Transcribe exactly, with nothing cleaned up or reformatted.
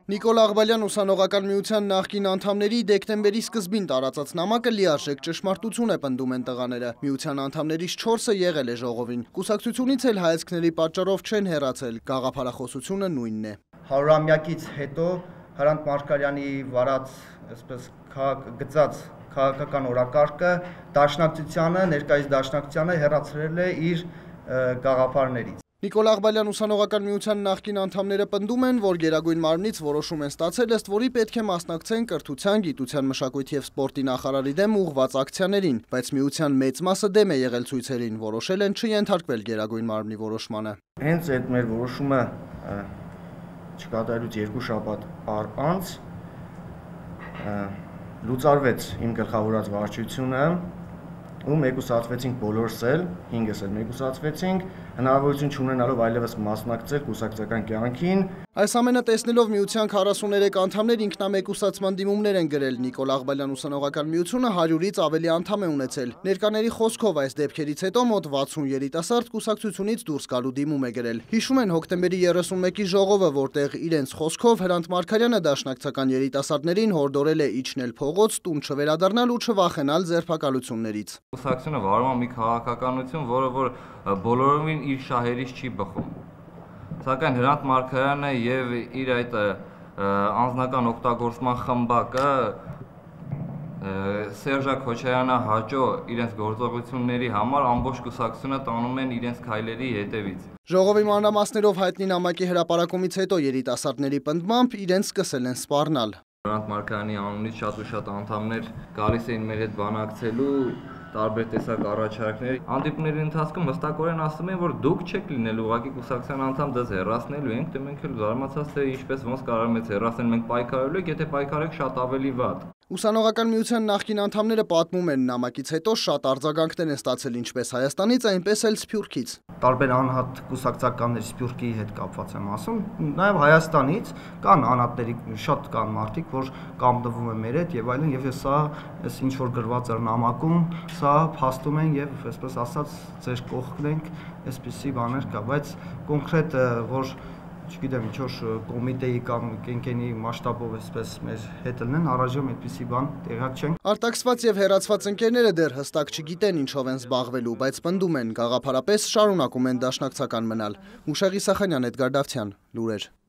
Նիկոլ Աղբալյան ուսանողական միության նախկին անդամների դեկտեմբերի սկզբին տարածած նամակը լիարժեք ճշմարտություն է պնդում են տղաները։ Միության անդամներից չորսը եղել է ժողովին։ Կուսակցությունից էլ հայացքների պատճառով չեն հեռացել, գաղափարախոսությունը նույնն է։ Հարյուրամյակից հետո Հրանտ Մարգարյանի վարած, այսպես գծած քաղաքական օրակարգը դաշնակցությանը, ներկայիս դաշնակցությանը հեռացրել է իր գաղափարներից։ Նիկոլ Աղբալյան ուսանողական միության նախկին անդամները պնդում են, որ Գերագույն մարմնից որոշում են ստացել, ըստ որի պետք է մասնակցեն կրթության, գիտության, մշակույթի և սպորտի նախարարի դեմ ուղղված ակցիաներին, բայց միության մեծ մասը դեմ է եղել ցույցերին, որոշել են չենթարկվել Գերագույն մարմնի որոշմանը։ Հենց այդ մեր որոշումը չկատարելուց երկու շաբաթ անց լուծարվեց իմ գլխավորած վարչությունը, ու մեկուսացվեցինք բոլորս էլ, հինգս էլ մեկուսացվեցինք, հնարավորություն չունենալով այլևս մասնակցել կուսակցական կյանքին։ Այս ամենը տեսնելով միության քառասուներեք անդամներ ինքնամեկուսացման դիմումներ են գրել։ Նիկոլ Աղբալյան ուսանողական միությունը հարյուրից ավելի անդամ է ունեցել։ Ներկաների խոսքով այս դեպքերից հետո մոտ վաթսուն երիտասարդ կուսակցությունից դուրս գալու դիմում է գրել։ Հիշում են հոկտեմբերի երեսունմեկի ժողովը, որտեղ իրենց խոսքով Հրանտ Մարգարյանը դաշնակցական երիտասարդներին հորդորել է իջնել փողոց, տուն չվերադառնալ ու չվախենալ ձերբակալություններից։ Կուսակցությունը վարում է մի քաղաքականություն, որը որ բոլորովին իր շահերից չի բխում։ Սակայն Հրանտ Մարգարյանը եւ իր այդ անձնական օգտագործման խմբակը Սերժա Քոչարյանը հաճո իրենց գործողությունների համար ամբողջ կուսակցությունը տանում են իրենց քայլերի հետևից։ Ժողովի մանրամասներով հայտնի նամակի հրապարակումից հետո երիտասարդների պնդմամբ իրենց սկսել են սպառնալ։ Հրանտ Մարգարյանի անունից շատ ու շատ անդամներ գալիս էին մեր հետ բանակցելու տարբեր տեսակ առաջարկներ։ Հանդիպումների ընթացքում հստակորեն ասում են, որ դուք չեք լինելու ուղղակի կուսակցության անդամ, դες հեռացնելու ենք, դե մենք էլ զարմացած թե ինչպես ոնց կարող ենք հեռացնել, մենք պայքարելու ենք, եթե պայքարենք շատ ավելի վատ։ Ուսանողական միության նախկին անդամները պատմում են նամակից հետո շատ արձագանքներ են ստացել ինչպես Հայաստանից, այնպես էլ Սփյուռքից։ Տարբեր անհատ կուսակցականներ Սփյուռքի հետ կապված եմ ասում, նաև Հայաստանից կան անհատների շատ կան մարդիկ, որ կապվում են մեր հետ եւ այլն, եւ սա այս ինչ որ գրված էր նամակում, սա փաստում են եւ այսպես ասած ձեր կողքն ենք, այսպիսի բաներ կա, բայց կոնկրետ որ չգիտեմ ինչ որ կոմիտեի կամ կենկենի մասշտաբով այսպես մեր հետ լինեն, առայժմ այդպիսի բան տեղյակ չենք։ Արտաքսված եւ հեռացված ընկերները դեռ հստակ չգիտեն ինչով են զբաղվելու, բայց պնդում են գաղափարապես շարունակում են դաշնակցական մնալ։ Մուշեղ Իսախանյան, Էդգար Դավթյան, լուրեր։